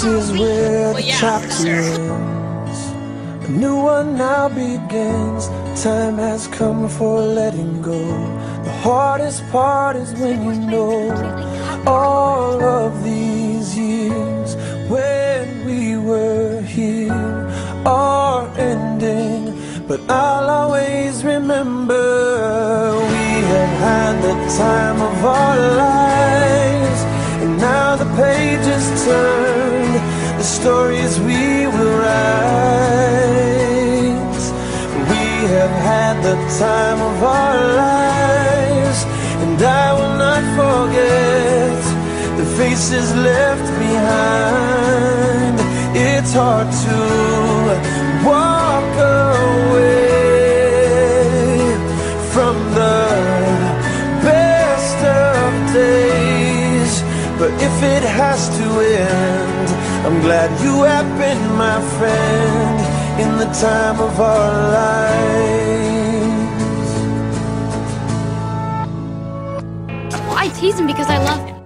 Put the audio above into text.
is where the chapter ends. A new one now begins. Time has come for letting go. The hardest part is when you know all of these years when we were here are ending. But I'll always remember we have had the time of our lives, and now the pages turn, the stories we will write. We have had the time of our lives, and I will not forget the faces left behind. It's hard to walk away from the best of days, but if it has to end, I'm glad you have been my friend in the time of our lives. Well, I tease him because I love him.